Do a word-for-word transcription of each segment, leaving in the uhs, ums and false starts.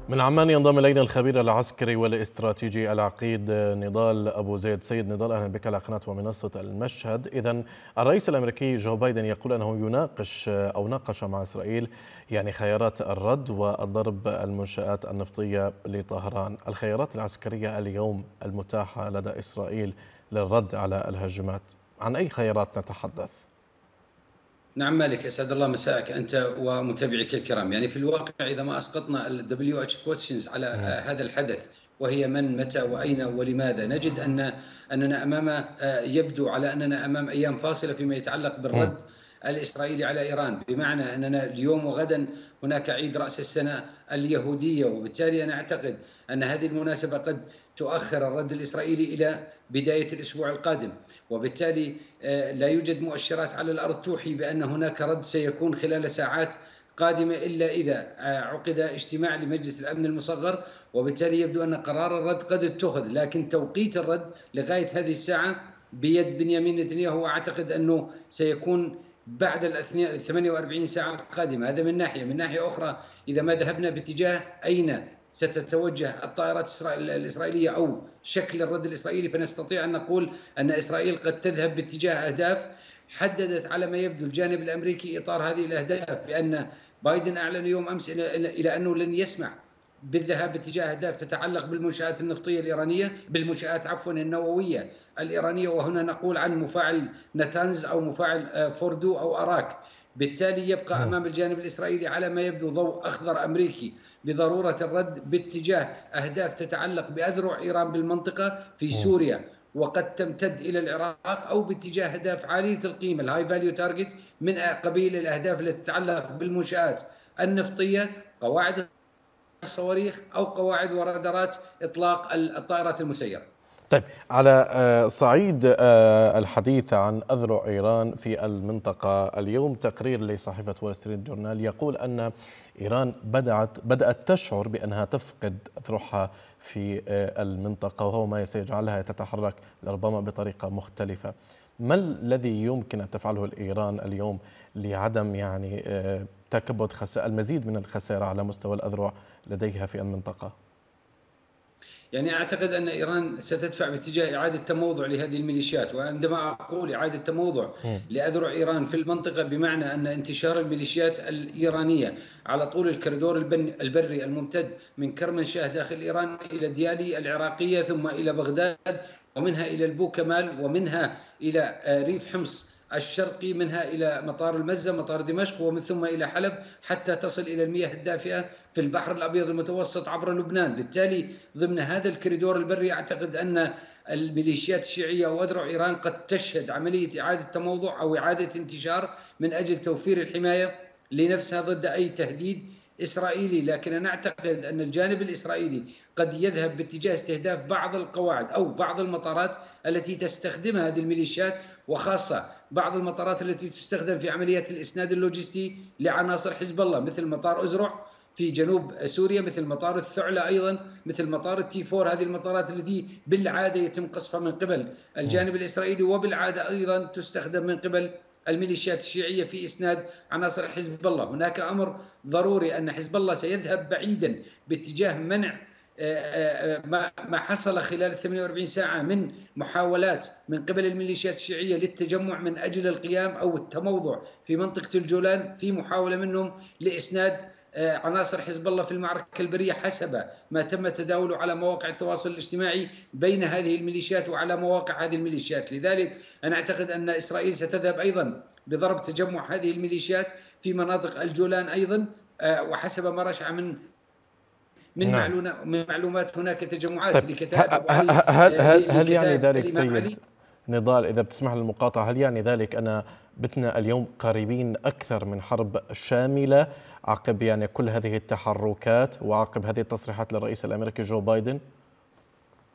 من عمان ينضم إلينا الخبير العسكري والاستراتيجي العقيد نضال أبو زيد. سيد نضال، أهلا بك على قناة ومنصة المشهد. إذن الرئيس الأمريكي جو بايدن يقول أنه يناقش أو ناقش مع إسرائيل يعني خيارات الرد والضرب المنشآت النفطية لطهران. الخيارات العسكرية اليوم المتاحة لدى إسرائيل للرد على الهجمات، عن أي خيارات نتحدث؟ نعم مالك، أسعد الله مساءك أنت ومتابعيك الكرام. يعني في الواقع إذا ما أسقطنا ال دبليو إتش questions على هذا الحدث، وهي من، متى، وأين، ولماذا، نجد أن أننا أمام يبدو على أننا أمام أيام فاصلة فيما يتعلق بالرد الإسرائيلي على إيران، بمعنى أننا اليوم وغدا هناك عيد رأس السنة اليهودية، وبالتالي أنا أعتقد أن هذه المناسبة قد تؤخر الرد الإسرائيلي إلى بداية الأسبوع القادم، وبالتالي لا يوجد مؤشرات على الأرض توحي بأن هناك رد سيكون خلال ساعات قادمة إلا إذا عقد اجتماع لمجلس الأمن المصغر، وبالتالي يبدو أن قرار الرد قد اتخذ، لكن توقيت الرد لغاية هذه الساعة بيد بنيامين نتنياهو، وأعتقد أنه سيكون بعد ال ثمانية وأربعين ساعة القادمة. هذا من ناحية. من ناحية أخرى، إذا ما ذهبنا باتجاه أين ستتوجه الطائرات الإسرائيلية أو شكل الرد الإسرائيلي، فنستطيع أن نقول أن إسرائيل قد تذهب باتجاه أهداف حددت على ما يبدو الجانب الأمريكي إطار هذه الأهداف، بأن بايدن أعلن يوم أمس إلى أنه لن يسمح بالذهاب باتجاه أهداف تتعلق بالمنشآت النفطية الإيرانية، بالمنشآت عفوا النووية الإيرانية، وهنا نقول عن مفاعل نتانز أو مفاعل فوردو أو أراك. بالتالي يبقى أمام الجانب الإسرائيلي على ما يبدو ضوء أخضر أمريكي بضرورة الرد باتجاه أهداف تتعلق بأذرع إيران بالمنطقة في سوريا وقد تمتد إلى العراق، أو باتجاه أهداف عالية القيمة الهاي فاليو تارجت من قبيل الأهداف التي تتعلق بالمنشآت النفطية، قواعد الصواريخ أو قواعد ورادارات إطلاق الطائرات المسيرة. طيب، على صعيد الحديث عن أذرع إيران في المنطقة، اليوم تقرير لصحيفة وول ستريت جورنال يقول أن إيران بدأت بدأت تشعر بأنها تفقد أذرعها في المنطقة، وهو ما سيجعلها تتحرك ربما بطريقة مختلفة. ما الذي يمكن أن تفعله إيران اليوم لعدم يعني تكبد خسائر المزيد من الخسائر على مستوى الأذرع لديها في المنطقة؟ يعني أعتقد أن إيران ستدفع باتجاه إعادة تموضع لهذه الميليشيات، وعندما أقول إعادة تموضع لأذرع إيران في المنطقة بمعنى أن انتشار الميليشيات الإيرانية على طول الكوريدور البري الممتد من كرمنشاه داخل إيران إلى ديالي العراقية ثم إلى بغداد، ومنها إلى البوكمال، ومنها إلى ريف حمص الشرقي، منها إلى مطار المزة مطار دمشق، ومن ثم إلى حلب حتى تصل إلى المياه الدافئة في البحر الأبيض المتوسط عبر لبنان. بالتالي ضمن هذا الكوريدور البري أعتقد أن الميليشيات الشيعية وأذرع إيران قد تشهد عملية إعادة تموضع أو إعادة انتشار من أجل توفير الحماية لنفسها ضد أي تهديد إسرائيلي. لكن أنا أعتقد أن الجانب الإسرائيلي قد يذهب باتجاه استهداف بعض القواعد أو بعض المطارات التي تستخدمها هذه الميليشيات، وخاصة بعض المطارات التي تستخدم في عمليات الإسناد اللوجستي لعناصر حزب الله، مثل مطار أزرع في جنوب سوريا، مثل مطار الثعلة أيضا، مثل مطار التي فور. هذه المطارات التي بالعادة يتم قصفها من قبل الجانب الإسرائيلي، وبالعادة أيضا تستخدم من قبل الميليشيات الشيعية في إسناد عناصر حزب الله. هناك أمر ضروري أن حزب الله سيذهب بعيدا باتجاه منع ما حصل خلال ثمانية وأربعين ساعة من محاولات من قبل الميليشيات الشيعية للتجمع من أجل القيام أو التموضع في منطقة الجولان، في محاولة منهم لإسناد عناصر حزب الله في المعركة البرية حسب ما تم تداوله على مواقع التواصل الاجتماعي بين هذه الميليشيات وعلى مواقع هذه الميليشيات. لذلك أنا أعتقد أن إسرائيل ستذهب أيضا بضرب تجمع هذه الميليشيات في مناطق الجولان أيضا، وحسب ما رشح من من نعم. من معلومات هناك تجمعات طيب لكتائب أبو علي. هل, هل, هل يعني ذلك سيد نضال، إذا بتسمح للمقاطعة، هل يعني ذلك أن بتنا اليوم قريبين أكثر من حرب شاملة عقب يعني كل هذه التحركات وعقب هذه التصريحات للرئيس الأمريكي جو بايدن؟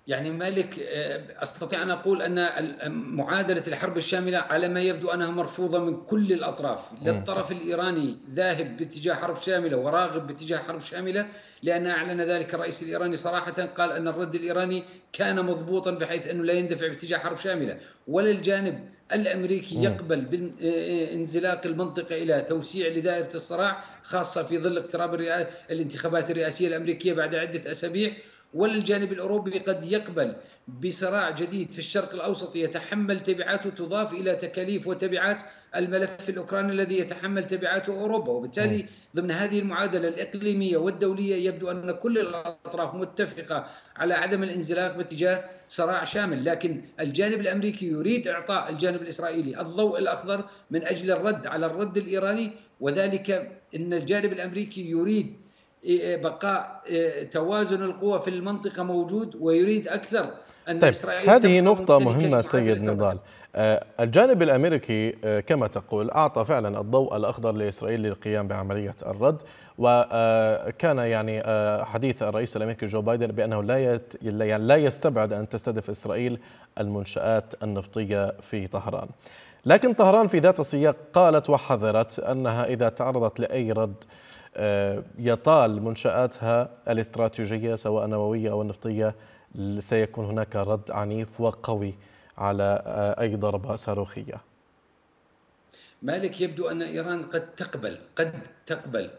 يعني مالك، أستطيع أن أقول أن معادلة الحرب الشاملة على ما يبدو أنها مرفوضة من كل الأطراف. لا الطرف الإيراني ذاهب باتجاه حرب شاملة وراغب باتجاه حرب شاملة، لأن أعلن ذلك الرئيس الإيراني صراحة، قال أن الرد الإيراني كان مضبوطا بحيث أنه لا يندفع باتجاه حرب شاملة. ولا الجانب الأمريكي يقبل بانزلاق المنطقة إلى توسيع لدائرة الصراع، خاصة في ظل اقتراب الانتخابات الرئاسية الأمريكية بعد عدة أسابيع. ولا الجانب الأوروبي قد يقبل بصراع جديد في الشرق الأوسط يتحمل تبعاته تضاف إلى تكاليف وتبعات الملف الأوكراني الذي يتحمل تبعاته أوروبا. وبالتالي ضمن هذه المعادلة الإقليمية والدولية يبدو أن كل الأطراف متفقة على عدم الانزلاق باتجاه صراع شامل، لكن الجانب الأمريكي يريد إعطاء الجانب الإسرائيلي الضوء الأخضر من أجل الرد على الرد الإيراني، وذلك أن الجانب الأمريكي يريد بقاء توازن القوى في المنطقة موجود، ويريد أكثر أن طيب إسرائيل. هذه نقطة مهمة سيد نضال. الجانب الأمريكي كما تقول أعطى فعلا الضوء الأخضر لإسرائيل للقيام بعملية الرد، وكان يعني حديث الرئيس الأمريكي جو بايدن بأنه لا يعني لا يستبعد أن تستهدف إسرائيل المنشآت النفطية في طهران. لكن طهران في ذات السياق قالت وحذرت أنها إذا تعرضت لأي رد يطال منشآتها الاستراتيجية سواء نووية أو نفطية سيكون هناك رد عنيف وقوي على أي ضربة صاروخية. مالك، يبدو أن إيران قد تقبل قد تقبل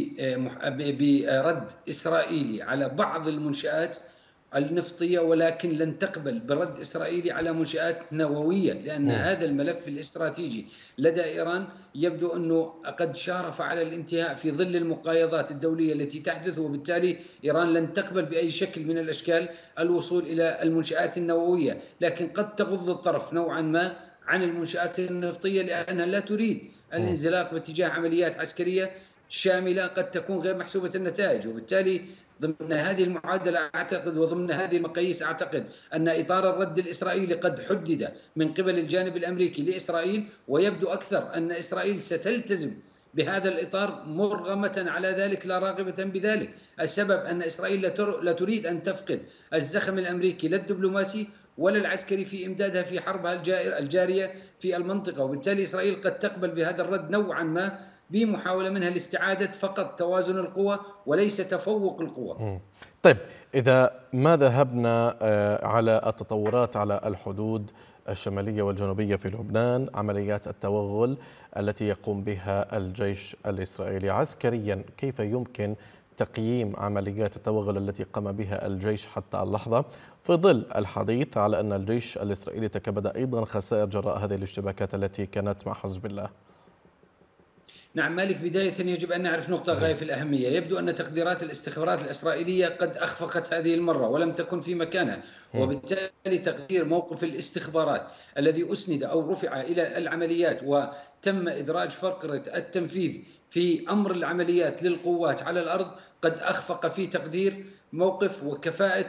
برد إسرائيلي على بعض المنشآت النفطية، ولكن لن تقبل برد إسرائيلي على منشآت نووية، لأن م. هذا الملف الاستراتيجي لدى إيران يبدو أنه قد شارف على الانتهاء في ظل المقايضات الدولية التي تحدث، وبالتالي إيران لن تقبل بأي شكل من الأشكال الوصول إلى المنشآت النووية، لكن قد تغض الطرف نوعا ما عن المنشآت النفطية لأنها لا تريد الانزلاق باتجاه عمليات عسكرية شاملة قد تكون غير محسوبة النتائج. وبالتالي ضمن هذه المعادلة أعتقد وضمن هذه المقاييس أعتقد أن إطار الرد الإسرائيلي قد حدد من قبل الجانب الأمريكي لإسرائيل، ويبدو أكثر أن إسرائيل ستلتزم بهذا الإطار مرغمة على ذلك لا راغبة بذلك. السبب أن إسرائيل لا تريد أن تفقد الزخم الأمريكي لا الدبلوماسي ولا العسكري في إمدادها في حربها الجارية في المنطقة، وبالتالي إسرائيل قد تقبل بهذا الرد نوعا ما بمحاولة منها لاستعادة فقط توازن القوى وليس تفوق القوى. طيب إذا ما ذهبنا على التطورات على الحدود الشمالية والجنوبية في لبنان، عمليات التوغل التي يقوم بها الجيش الإسرائيلي عسكريا، كيف يمكن تقييم عمليات التوغل التي قام بها الجيش حتى اللحظة، في ظل الحديث على أن الجيش الإسرائيلي تكبد أيضا خسائر جراء هذه الاشتباكات التي كانت مع حزب الله؟ نعم مالك، بداية يجب أن نعرف نقطة غاية في الأهمية. يبدو أن تقديرات الاستخبارات الإسرائيلية قد أخفقت هذه المرة ولم تكن في مكانها، وبالتالي تقدير موقف الاستخبارات الذي أسند أو رفع إلى العمليات وتم إدراج فقرة التنفيذ في أمر العمليات للقوات على الأرض قد أخفق في تقدير موقف وكفاءة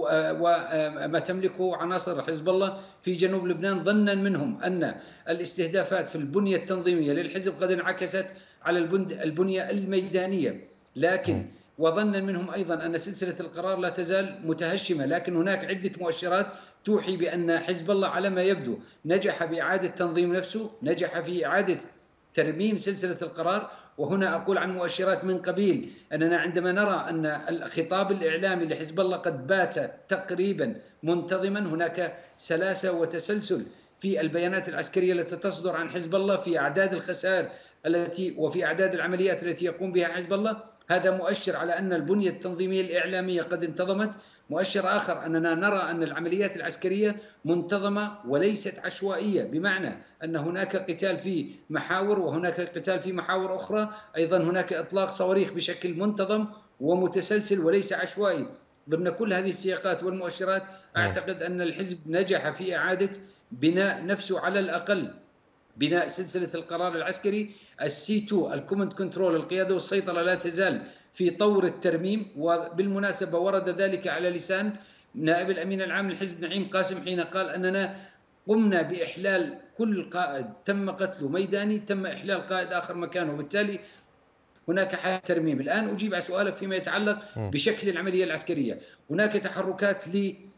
وما تملكه عناصر حزب الله في جنوب لبنان، ظنا منهم أن الاستهدافات في البنية التنظيمية للحزب قد انعكست على البنية الميدانية، لكن وظنا منهم أيضا أن سلسلة القرار لا تزال متهشمة. لكن هناك عدة مؤشرات توحي بأن حزب الله على ما يبدو نجح بإعادة تنظيم نفسه، نجح في إعادة ترميم سلسلة القرار. وهنا أقول عن مؤشرات من قبيل أننا عندما نرى أن الخطاب الإعلامي لحزب الله قد بات تقريبا منتظما، هناك سلاسة وتسلسل في البيانات العسكرية التي تصدر عن حزب الله في أعداد الخسائر التي وفي أعداد العمليات التي يقوم بها حزب الله. هذا مؤشر على أن البنية التنظيمية الإعلامية قد انتظمت. مؤشر آخر أننا نرى أن العمليات العسكرية منتظمة وليست عشوائية، بمعنى أن هناك قتال في محاور وهناك قتال في محاور أخرى، أيضا هناك إطلاق صواريخ بشكل منتظم ومتسلسل وليس عشوائي. ضمن كل هذه السياقات والمؤشرات أعتقد أن الحزب نجح في إعادة بناء نفسه، على الأقل بناء سلسلة القرار العسكري السي اثنين الكوماند كنترول، القيادة والسيطرة لا تزال في طور الترميم. وبالمناسبة ورد ذلك على لسان نائب الأمين العام للحزب نعيم قاسم حين قال أننا قمنا بإحلال كل قائد تم قتله ميداني، تم إحلال قائد آخر مكانه، وبالتالي هناك حالة ترميم. الآن أجيب على سؤالك فيما يتعلق بشكل العملية العسكرية. هناك تحركات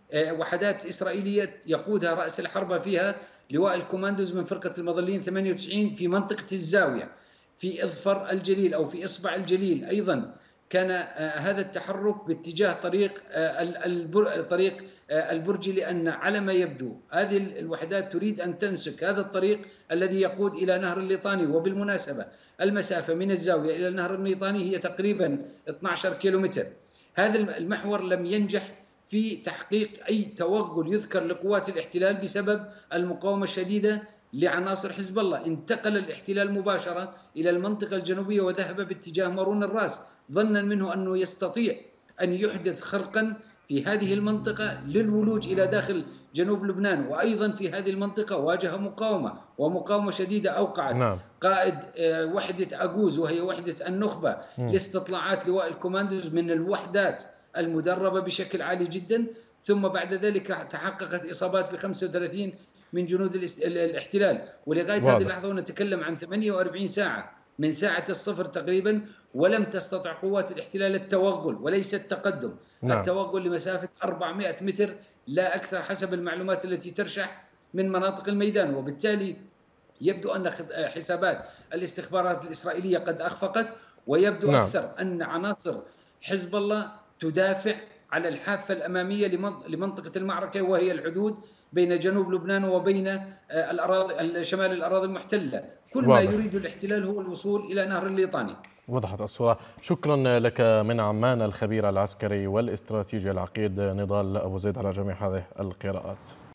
وحدات إسرائيلية يقودها رأس الحربة فيها لواء الكوماندوز من فرقة المظليين ثمانية وتسعين في منطقة الزاوية في إظفر الجليل أو في إصبع الجليل. أيضا كان هذا التحرك باتجاه طريق طريق البرجي، لأن على ما يبدو هذه الوحدات تريد أن تمسك هذا الطريق الذي يقود إلى نهر الليطاني. وبالمناسبة المسافة من الزاوية إلى النهر الليطاني هي تقريبا اثني عشر كيلومتر. هذا المحور لم ينجح في تحقيق أي توغل يذكر لقوات الاحتلال بسبب المقاومة الشديدة لعناصر حزب الله. انتقل الاحتلال مباشرة إلى المنطقة الجنوبية وذهب باتجاه مارون الراس، ظنا منه أنه يستطيع أن يحدث خرقا في هذه المنطقة للولوج إلى داخل جنوب لبنان. وأيضا في هذه المنطقة واجه مقاومة ومقاومة شديدة أوقعت نعم. قائد وحدة أجوز وهي وحدة النخبة م. لاستطلاعات لواء الكوماندوز من الوحدات المدربة بشكل عالي جدا. ثم بعد ذلك تحققت إصابات ب خمسة وثلاثين من جنود الاحتلال. ولغاية واضح. هذه اللحظة ونتكلم عن ثمانية وأربعين ساعة من ساعة الصفر تقريبا، ولم تستطع قوات الاحتلال التوغل وليس التقدم. نعم. التوغل لمسافة أربعمائة متر لا أكثر حسب المعلومات التي ترشح من مناطق الميدان. وبالتالي يبدو أن حسابات الاستخبارات الإسرائيلية قد أخفقت، ويبدو نعم. أكثر أن عناصر حزب الله تدافع على الحافة الأمامية لمنطقة المعركة، وهي الحدود بين جنوب لبنان وبين الأراضي شمال الأراضي المحتلة. كل واضح. ما يريد الاحتلال هو الوصول إلى نهر الليطاني. وضحت الصورة. شكرا لك من عمان الخبير العسكري والاستراتيجي العقيد نضال أبو زيد على جميع هذه القراءات.